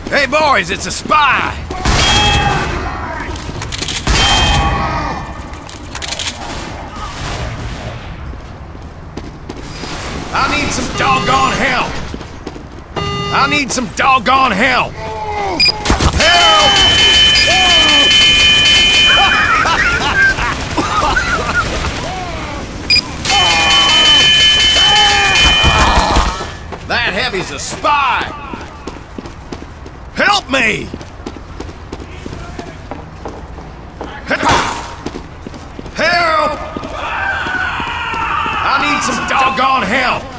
Hey boys, it's a spy! I need some doggone help! I need some doggone help! Help! That heavy's a spy! Help me! Help! I need some doggone help!